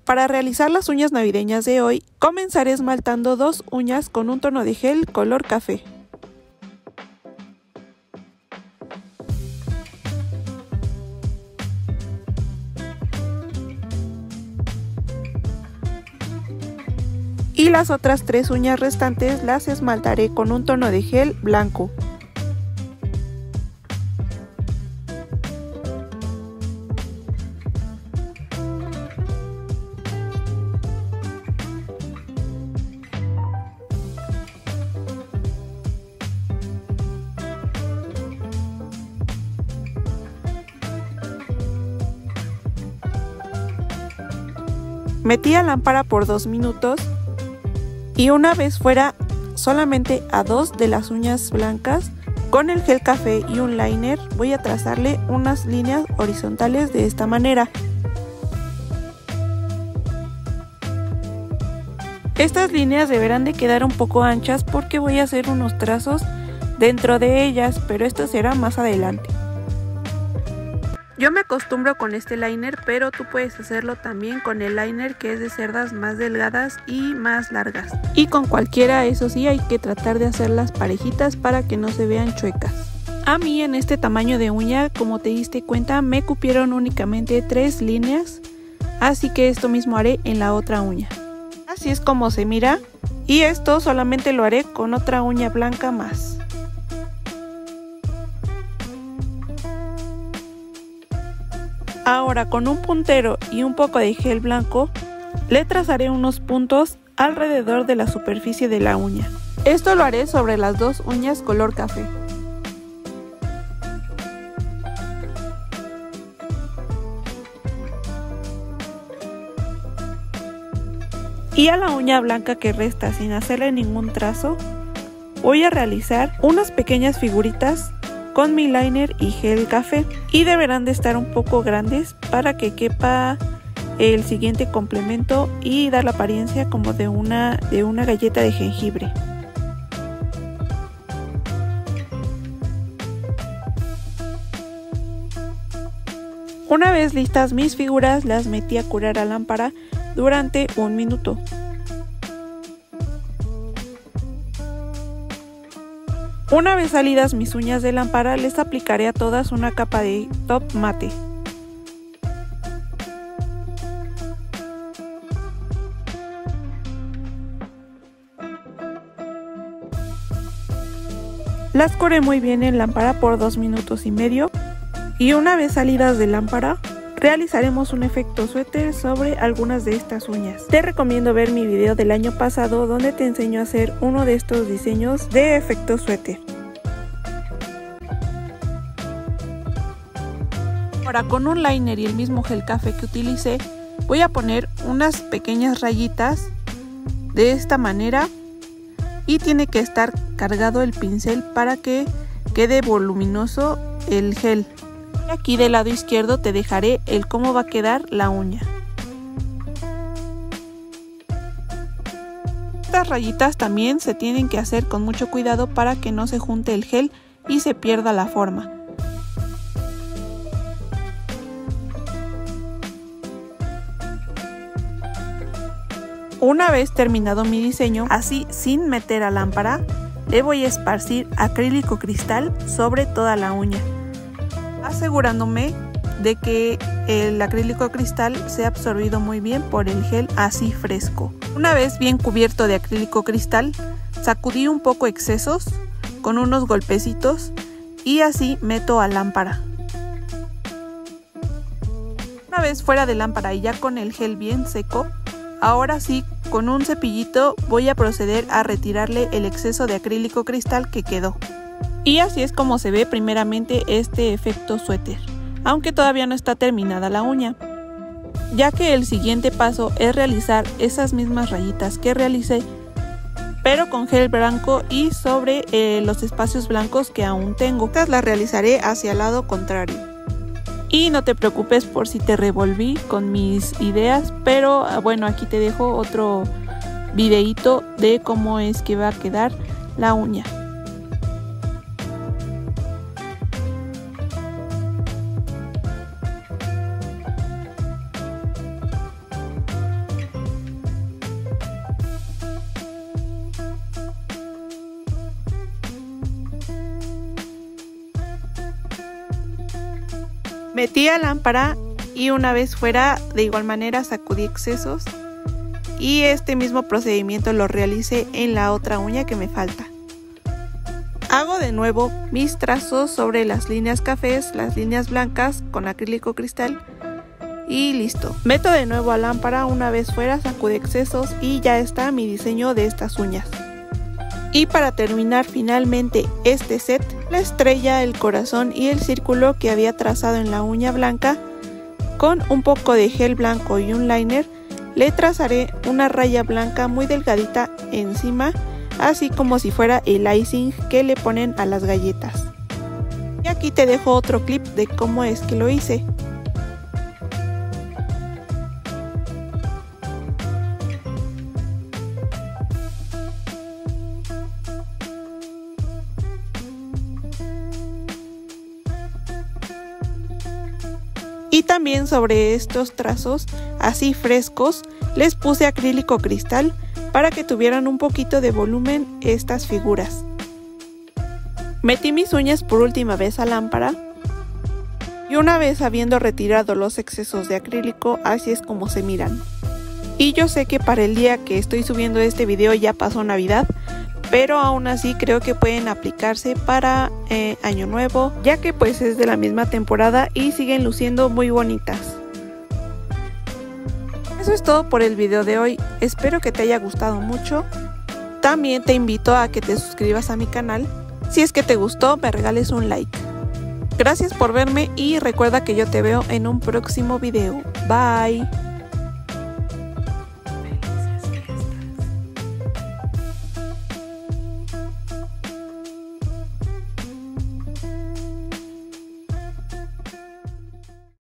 Para realizar las uñas navideñas de hoy, comenzaré esmaltando 2 uñas con un tono de gel color café. Y las otras 3 uñas restantes las esmaltaré con un tono de gel blanco. Metí a lámpara por 2 minutos y una vez fuera solamente a 2 de las uñas blancas, con el gel café y un liner voy a trazarle unas líneas horizontales de esta manera. Estas líneas deberán de quedar un poco anchas porque voy a hacer unos trazos dentro de ellas, pero esto será más adelante. Yo me acostumbro con este liner, pero tú puedes hacerlo también con el liner que es de cerdas más delgadas y más largas. Y con cualquiera, eso sí, hay que tratar de hacerlas parejitas para que no se vean chuecas. A mí en este tamaño de uña, como te diste cuenta, me cupieron únicamente 3 líneas, así que esto mismo haré en la otra uña. Así es como se mira, y esto solamente lo haré con otra uña blanca más. Ahora con un puntero y un poco de gel blanco le trazaré unos puntos alrededor de la superficie de la uña. Esto lo haré sobre las 2 uñas color café. Y a la uña blanca que resta sin hacerle ningún trazo, voy a realizar unas pequeñas figuritas con mi liner y gel café, y deberán de estar un poco grandes para que quepa el siguiente complemento y dar la apariencia como de una galleta de jengibre. Una vez listas mis figuras, las metí a curar a lámpara durante 1 minuto. Una vez salidas mis uñas de lámpara, les aplicaré a todas una capa de top mate. Las curé muy bien en lámpara por 2 minutos y medio, y una vez salidas de lámpara, realizaremos un efecto suéter sobre algunas de estas uñas. Te recomiendo ver mi video del año pasado donde te enseño a hacer uno de estos diseños de efecto suéter. Ahora con un liner y el mismo gel café que utilicé, voy a poner unas pequeñas rayitas de esta manera y tiene que estar cargado el pincel para que quede voluminoso el gel. Aquí del lado izquierdo te dejaré el cómo va a quedar la uña. Estas rayitas también se tienen que hacer con mucho cuidado para que no se junte el gel y se pierda la forma. Una vez terminado mi diseño, así sin meter a lámpara, le voy a esparcir acrílico cristal sobre toda la uña, asegurándome de que el acrílico cristal sea absorbido muy bien por el gel así fresco. Una vez bien cubierto de acrílico cristal, sacudí un poco excesos con unos golpecitos y así meto a lámpara. Una vez fuera de lámpara y ya con el gel bien seco, ahora sí con un cepillito voy a proceder a retirarle el exceso de acrílico cristal que quedó. Y así es como se ve primeramente este efecto suéter, aunque todavía no está terminada la uña, ya que el siguiente paso es realizar esas mismas rayitas que realicé, pero con gel blanco y sobre los espacios blancos que aún tengo. Estas las realizaré hacia el lado contrario. Y no te preocupes por si te revolví con mis ideas, pero bueno, aquí te dejo otro videíto de cómo es que va a quedar la uña. Metí la lámpara y una vez fuera de igual manera sacudí excesos y este mismo procedimiento lo realicé en la otra uña que me falta. Hago de nuevo mis trazos sobre las líneas cafés, las líneas blancas con acrílico cristal y listo. Meto de nuevo a lámpara, una vez fuera sacudí excesos y ya está mi diseño de estas uñas. Y para terminar finalmente este set, la estrella, el corazón y el círculo que había trazado en la uña blanca, con un poco de gel blanco y un liner, le trazaré una raya blanca muy delgadita encima, así como si fuera el icing que le ponen a las galletas. Y aquí te dejo otro clip de cómo es que lo hice. Y también sobre estos trazos así frescos les puse acrílico cristal para que tuvieran un poquito de volumen estas figuras. Metí mis uñas por última vez a lámpara y una vez habiendo retirado los excesos de acrílico, así es como se miran. Y yo sé que para el día que estoy subiendo este video ya pasó Navidad, pero aún así creo que pueden aplicarse para Año Nuevo, ya que pues es de la misma temporada y siguen luciendo muy bonitas. Eso es todo por el video de hoy, espero que te haya gustado mucho. También te invito a que te suscribas a mi canal, si es que te gustó me regales un like. Gracias por verme y recuerda que yo te veo en un próximo video. Bye.